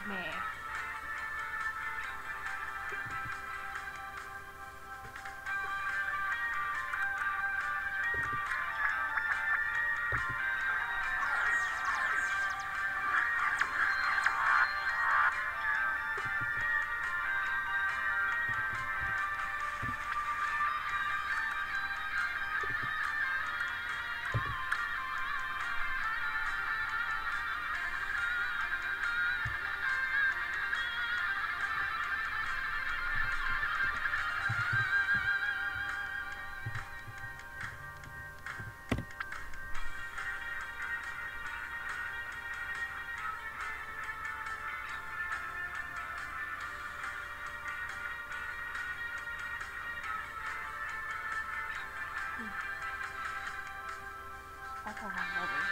me. That's a long movie.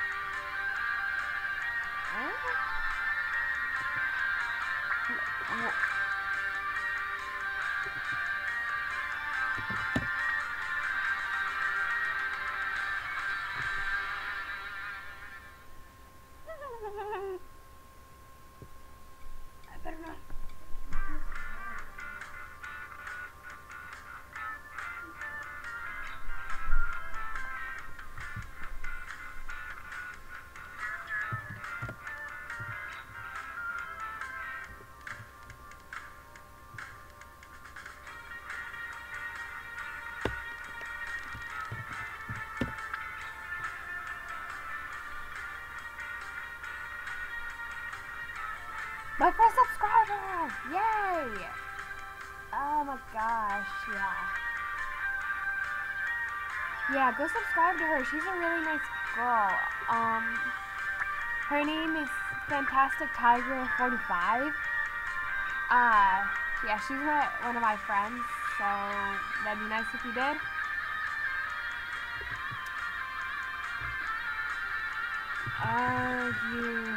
I better not. My first subscriber! Yay! Oh my gosh, yeah. Yeah, go subscribe to her. She's a really nice girl. Her name is Fantastic Tiger 45. Yeah, she's one of my friends, so that'd be nice if you did. You...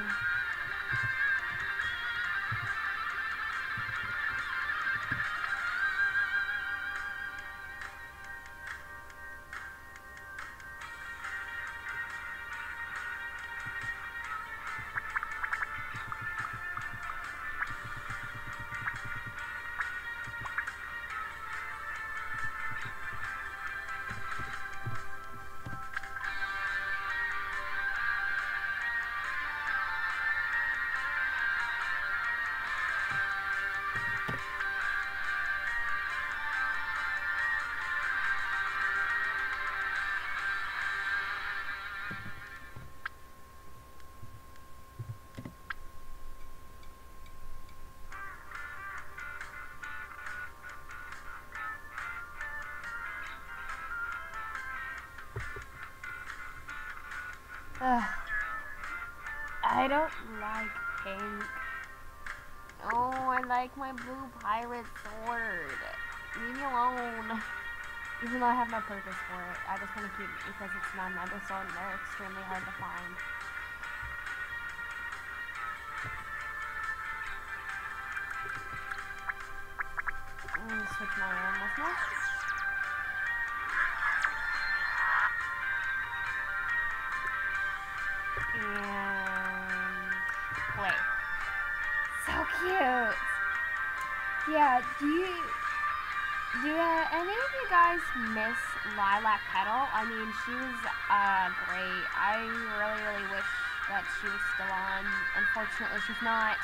I don't like pink. Oh, I like my blue pirate sword. Leave me alone. Even though I have no purpose for it, I just want to keep it because it's not another sword and they're extremely hard to find. I'm gonna switch my animals now. And play. So cute. Yeah, do any of you guys miss Lilac Petal? I mean, she was great. I really wish that she was still on. Unfortunately, she's not.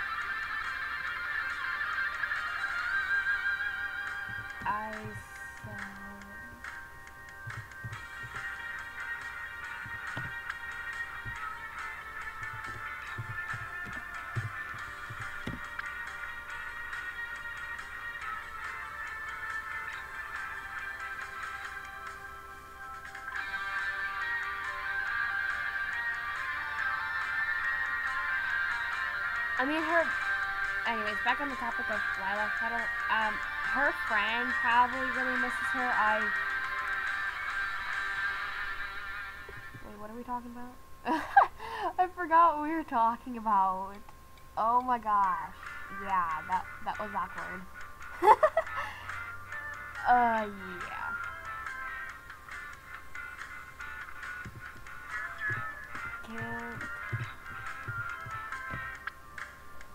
I mean, anyways, back on the topic of Lilac Petal, her friend probably really misses her. Wait, what are we talking about? I forgot what we were talking about. Oh my gosh. Yeah, that was awkward. Yeah. Can't.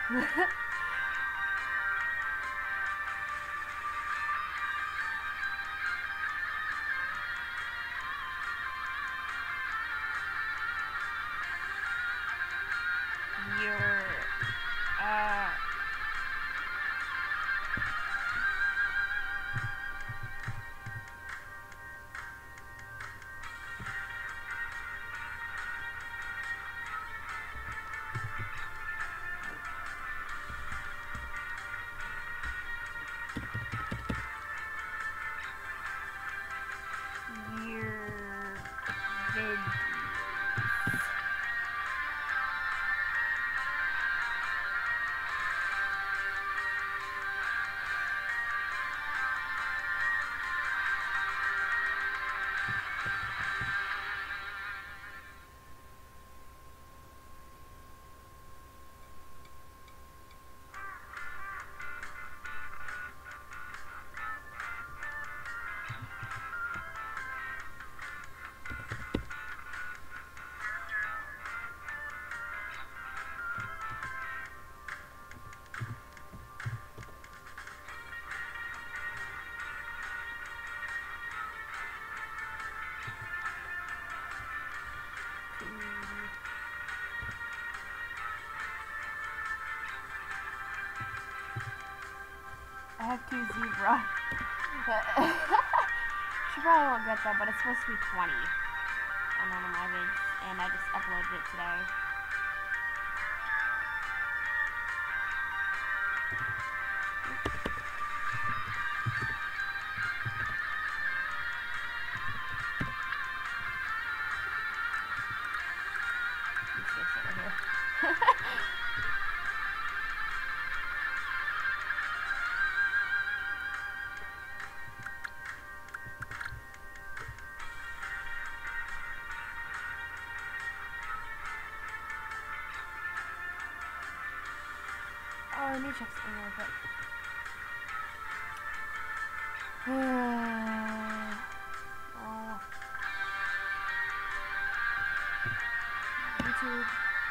You're, I have 2 zebra. She probably won't get that, but it's supposed to be 20 on one of my vids, and I just uploaded it today. Oh, I need to check something real quick. Oh. YouTube.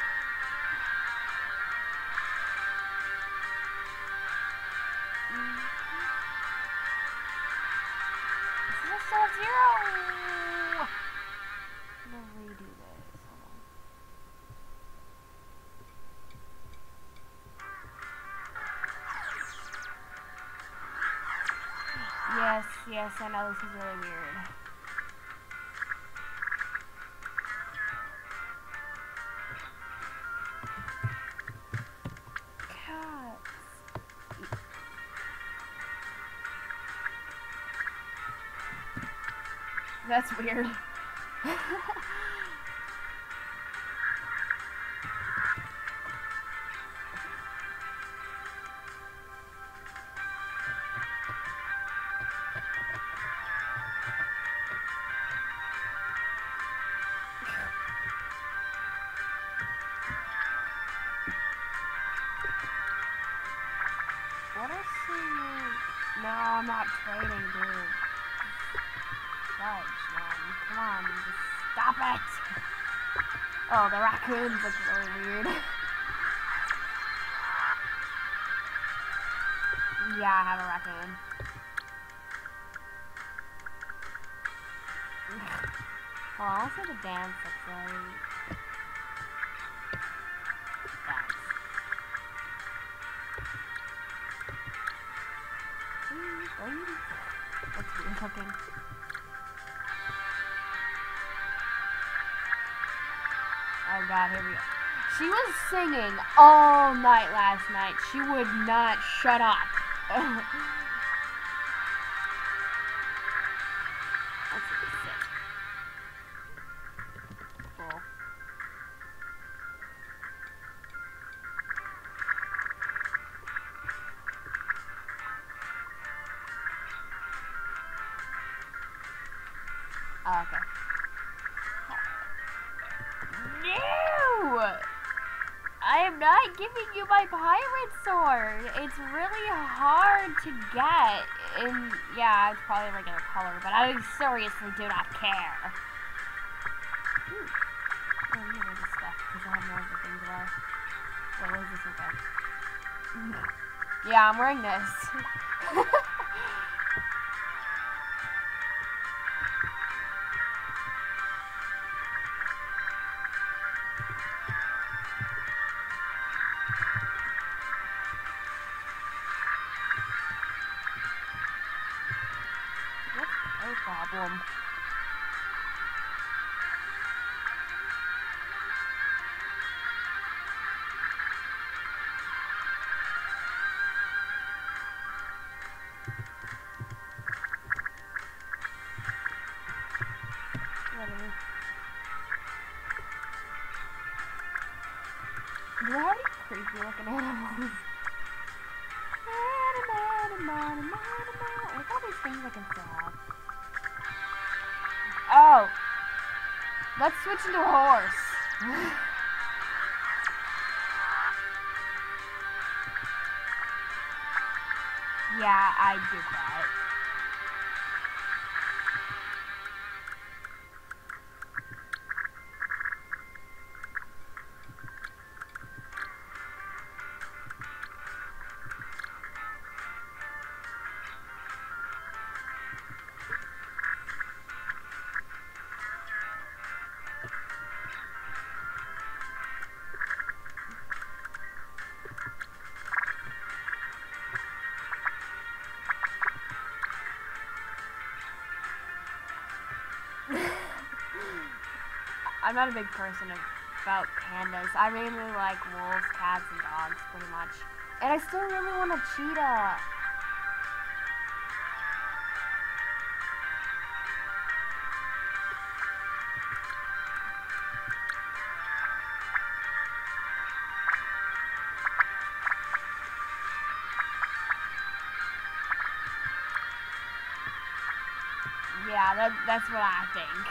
This is still 0! I'm gonna redo this. Hold on. Yes, I know this is really weird. Cats. That's weird. What is she doing? No, I'm not trading, dude. Fudge, man. Come on, just stop it! Oh, the raccoons look really weird. Yeah, I have a raccoon. Hold on, let's see what the dance looks like. Dance. What's weird looking? Oh god, here we go. She was singing all night last night. She would not shut up. Let's sit. Cool. Oh, okay. No! I am not giving you my pirate sword. It's really hard to get. And yeah, it's probably a regular color, but I seriously do not care. Ooh. Oh, I'm gonna this stuff because I have more other things to buy. Wait, what does this look like? Yeah, I'm wearing this. What's their problem? Whatever. Do they have any creepy looking animals? Look at all these things I can sell. Oh! Let's switch into a horse. Yeah, I did that. I'm not a big person about pandas. I mainly like wolves, cats, and dogs, pretty much. And I still really want a cheetah. Yeah, that's what I think.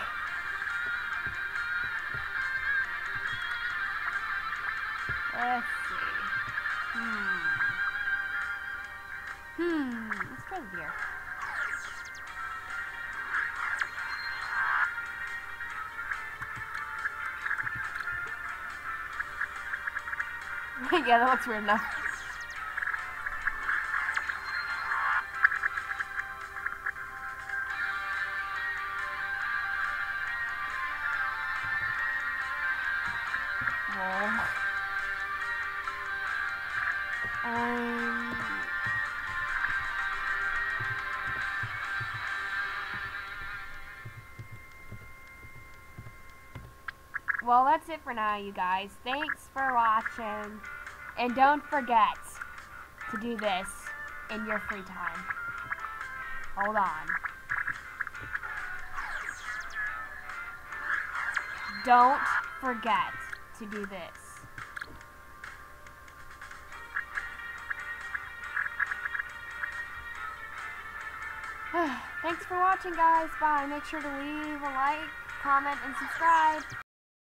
Let's see. Let's try the deer. Yeah, that looks weird enough. Whoa. Well, that's it for now, you guys. Thanks for watching. And don't forget to do this in your free time. Hold on. Don't forget to do this. Thanks for watching, guys. Bye. Make sure to leave a like, comment, and subscribe.